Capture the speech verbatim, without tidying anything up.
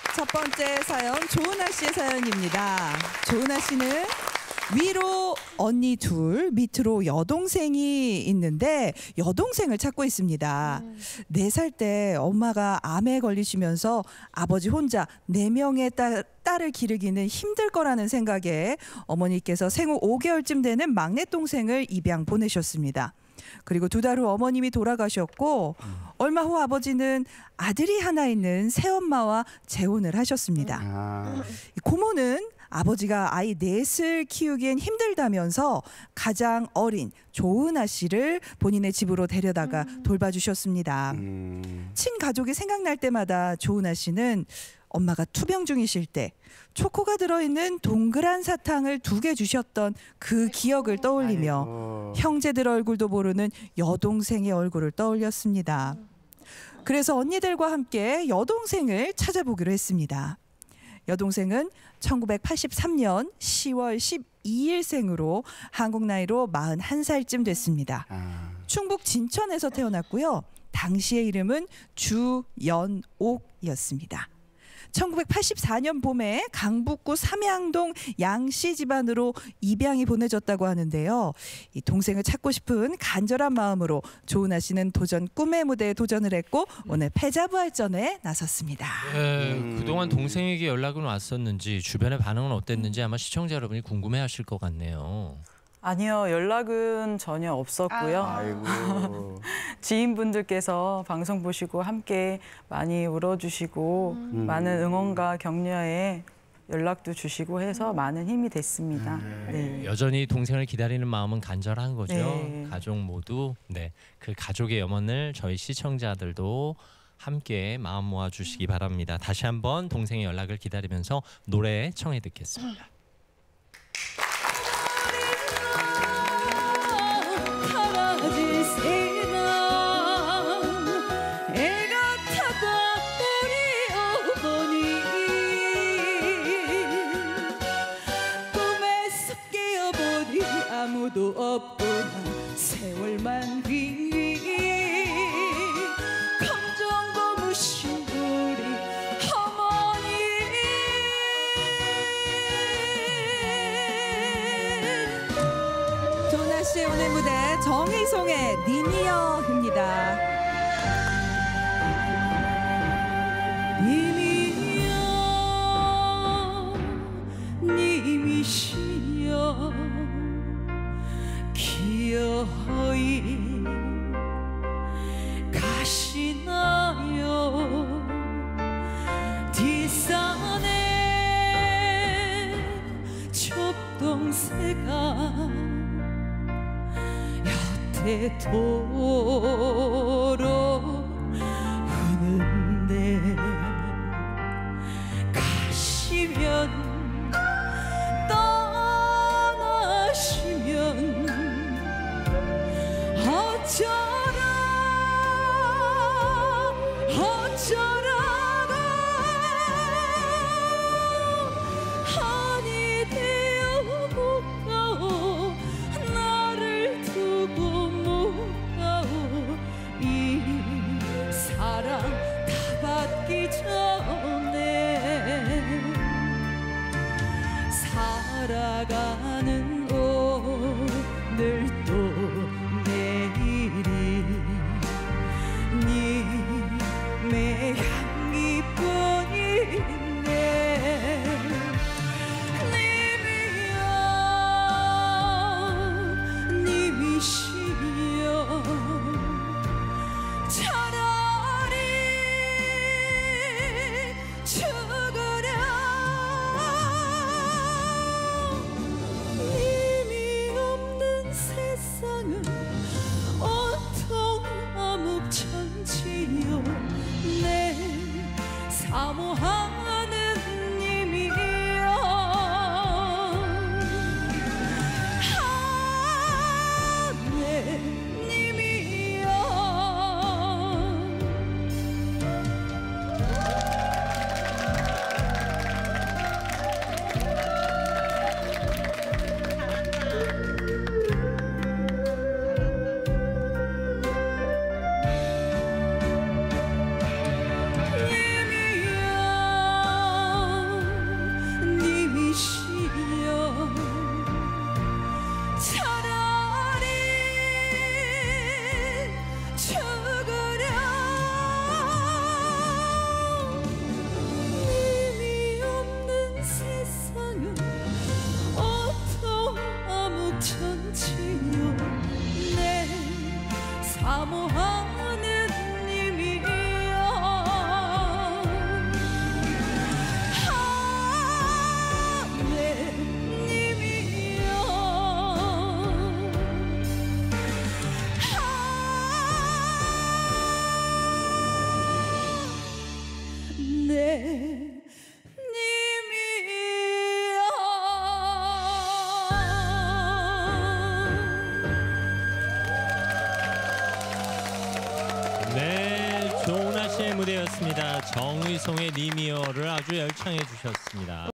첫 번째 사연 조은아 씨의 사연입니다. 조은아 씨는 위로 언니 둘, 밑으로 여동생이 있는데 여동생을 찾고 있습니다. 음. 네 살 때 엄마가 암에 걸리시면서 아버지 혼자 네 명의 딸, 딸을 기르기는 힘들 거라는 생각에 어머니께서 생후 오 개월쯤 되는 막내 동생을 입양 보내셨습니다. 그리고 두 달 후 어머님이 돌아가셨고 음. 얼마 후 아버지는 아들이 하나 있는 새엄마와 재혼을 하셨습니다. 아. 고모는 아버지가 아이 넷을 키우기엔 힘들다면서 가장 어린 조은아 씨를 본인의 집으로 데려다가 음. 돌봐주셨습니다. 음. 친가족이 생각날 때마다 조은아 씨는 엄마가 투병 중이실 때 초코가 들어있는 동그란 사탕을 두 개 주셨던 그 아이고. 기억을 떠올리며 아이고. 형제들 얼굴도 모르는 여동생의 얼굴을 떠올렸습니다. 그래서 언니들과 함께 여동생을 찾아보기로 했습니다. 여동생은 천구백팔십삼 년 시월 십이일생으로 한국 나이로 마흔한 살쯤 됐습니다. 아. 충북 진천에서 태어났고요. 당시의 이름은 주연옥이었습니다. 천구백팔십사 년 봄에 강북구 삼양동 양씨 집안으로 입양이 보내졌다고 하는데요. 이 동생을 찾고 싶은 간절한 마음으로 조은아 씨는 도전 꿈의 무대에 도전을 했고 오늘 패자부활전에 나섰습니다. 네, 음. 그동안 동생에게 연락은 왔었는지 주변의 반응은 어땠는지 아마 시청자 여러분이 궁금해하실 것 같네요. 아니요, 연락은 전혀 없었고요. 아이고. 지인분들께서 방송 보시고 함께 많이 울어주시고 음. 많은 응원과 격려에 연락도 주시고 해서 많은 힘이 됐습니다. 음. 네. 여전히 동생을 기다리는 마음은 간절한 거죠. 네. 가족 모두 네, 그 가족의 염원을 저희 시청자들도 함께 마음 모아 주시기 바랍니다. 다시 한번 동생의 연락을 기다리면서 노래 청해 듣겠습니다. 아무도 없구나 세월만 뒤 검정 고무신 우리 어머니 조은아 씨의 오늘 무대 정희송의 님이여입니다. 님이여 님이시여 기어이 가시나요 뒷산에 촛동새가 여태 도로 흐는데 가시면 떠나시면 어쩌라 어쩌라고 한이 되어 못 가오 나를 두고 못 가오 이 사랑 다 받기 전에 살아가는 오늘도 님의 향기뿐이네 님이여 님이시여 차라리 죽으려 님이 없는 세상은 온통 암흑천지요 내 사모하는 님이여 하늘 님이여 님이여 네, 조은하 씨의 무대였습니다. 정의송의 님이여를 아주 열창해 주셨습니다.